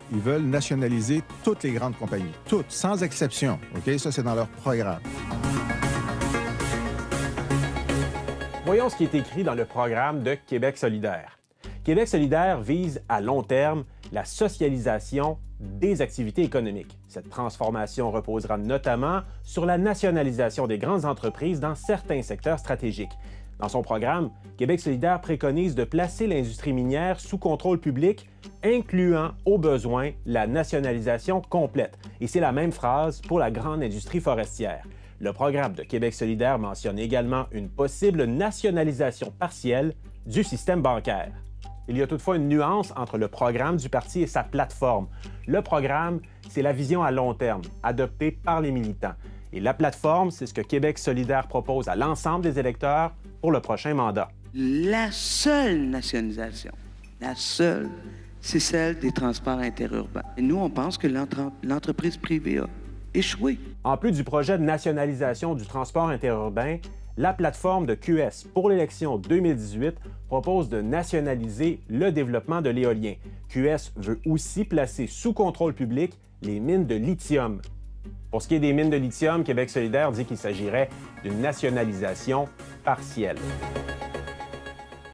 ils veulent nationaliser toutes les grandes compagnies, toutes, sans exception. OK? Ça, c'est dans leur programme. Voyons ce qui est écrit dans le programme de Québec solidaire. Québec solidaire vise à long terme la socialisation des activités économiques. Cette transformation reposera notamment sur la nationalisation des grandes entreprises dans certains secteurs stratégiques. Dans son programme, Québec solidaire préconise de placer l'industrie minière sous contrôle public, incluant au besoin la nationalisation complète. Et c'est la même phrase pour la grande industrie forestière. Le programme de Québec solidaire mentionne également une possible nationalisation partielle du système bancaire. Il y a toutefois une nuance entre le programme du parti et sa plateforme. Le programme, c'est la vision à long terme, adoptée par les militants. Et la plateforme, c'est ce que Québec solidaire propose à l'ensemble des électeurs pour le prochain mandat. La seule nationalisation, c'est celle des transports interurbains. Et nous, on pense que l'entreprise privée a échoué. En plus du projet de nationalisation du transport interurbain, la plateforme de QS pour l'élection 2018 propose de nationaliser le développement de l'éolien. QS veut aussi placer sous contrôle public les mines de lithium. Pour ce qui est des mines de lithium, Québec solidaire dit qu'il s'agirait d'une nationalisation partielle.